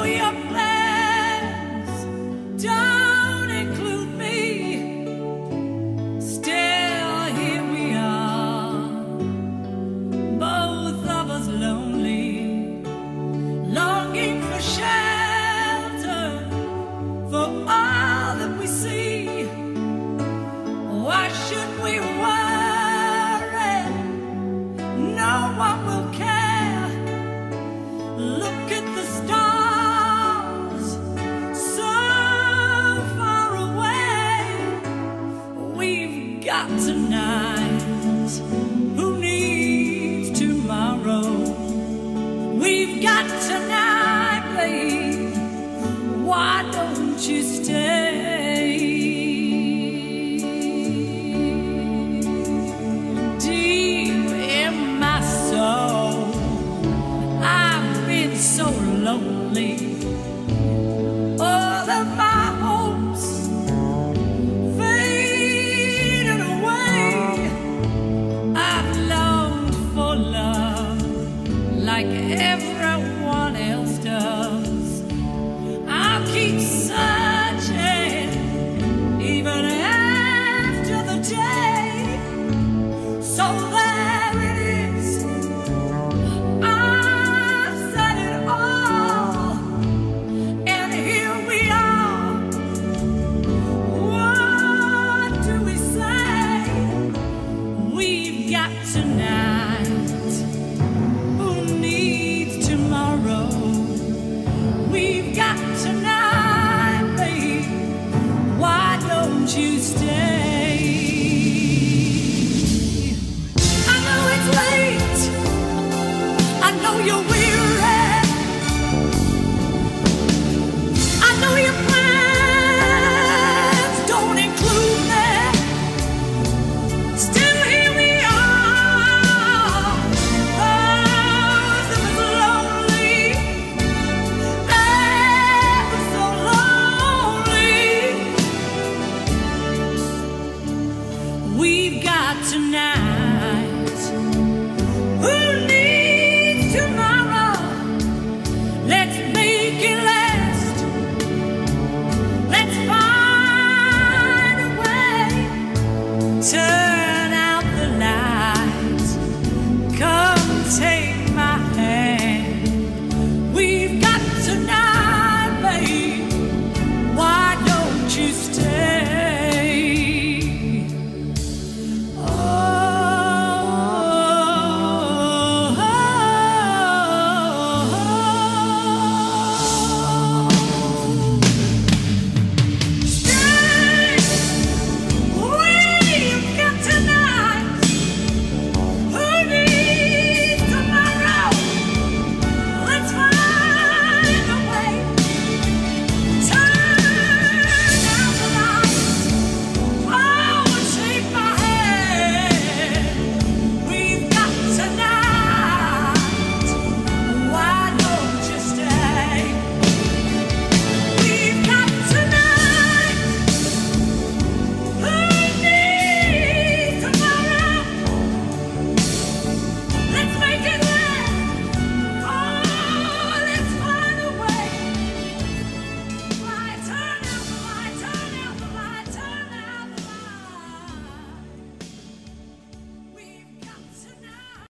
know your plans don't include me. Still, here we are, both of us lonely, longing for shelter, for all that we see. Why should we worry? No one will care. Look at the stars, so far away. We've got tonight. Who needs tomorrow? We've got tonight, babe. Why don't you stay? Deep in my soul, I've been so lonely.